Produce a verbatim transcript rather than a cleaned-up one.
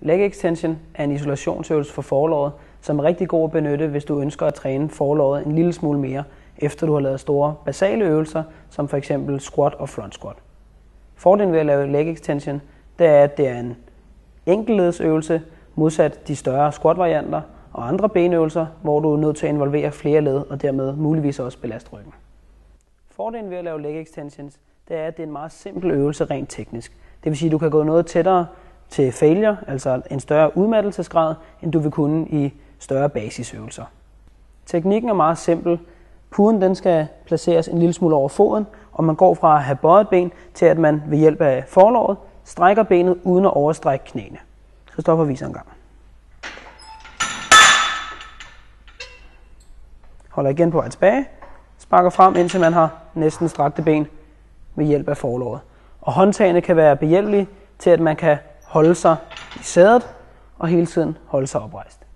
Leg extension er en isolationsøvelse for forlåret, som er rigtig god at benytte, hvis du ønsker at træne forlåret en lille smule mere, efter du har lavet store basale øvelser, som f.eks. squat og front squat. Fordelen ved at lave leg extension, det er, at det er en enkeltledsøvelse, modsat de større squat-varianter og andre benøvelser, hvor du er nødt til at involvere flere led og dermed muligvis også belaste ryggen. Fordelen ved at lave leg extensions, det er, at det er en meget simpel øvelse rent teknisk. Det vil sige, at du kan gå noget tættere til failure, altså en større udmattelsesgrad, end du vil kunne i større basisøvelser. Teknikken er meget simpel. Puden den skal placeres en lille smule over foden, og man går fra at have bøjet ben til, at man ved hjælp af forlåret strækker benet uden at overstrække knæene. Christoffer viser en gang. Holder igen på vej tilbage. Sparker frem, indtil man har næsten strakte ben ved hjælp af forlåret. Og håndtagene kan være behjælpelige til, at man kan holde sig i sædet og hele tiden holde sig oprejst.